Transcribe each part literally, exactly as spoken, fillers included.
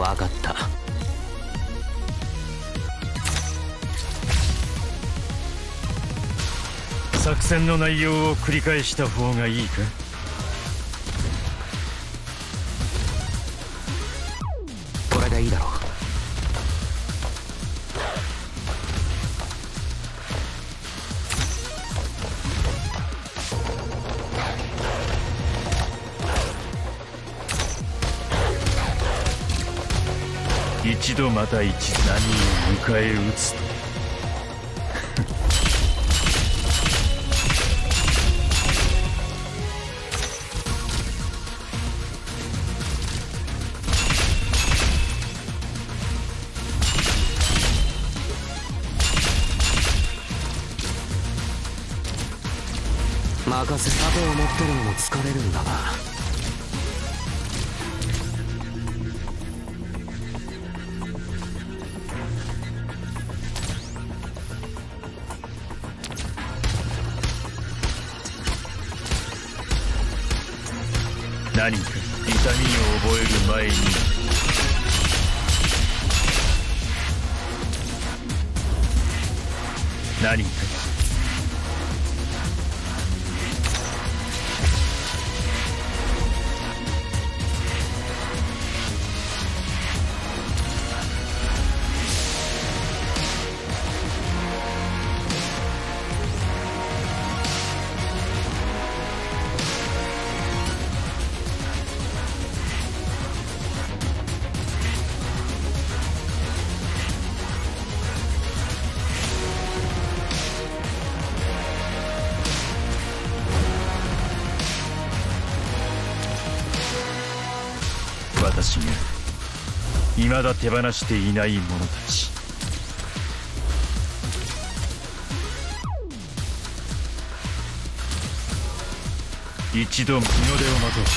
わかった。 作戦の内容を繰り返した方がいいか。 これでいいだろう。 一度また一度何を迎え撃つと。 任せ盾を持ってるのも疲れるんだな。 何か痛みを覚える前に。何か私が未だ手放していない者たち。一度日の出を待とう。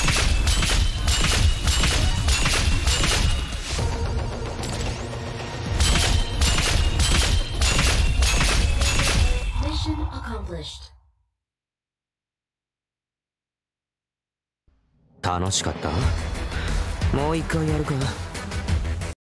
楽しかった。もう一回やるか。